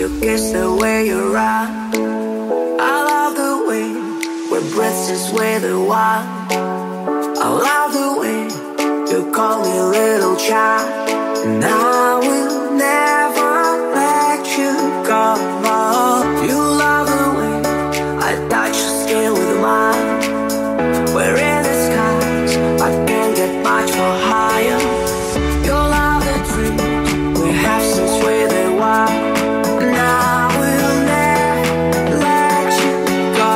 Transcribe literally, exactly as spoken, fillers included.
Look, it's the way you ride. I love the way we're breathless with the wild. I love the way you call me little child. And I will never let you go. You love the way I touch your skin with mine. We're in the skies, I can't get much more higher. You love the dreams we have since we're the wild. And I will never let you go.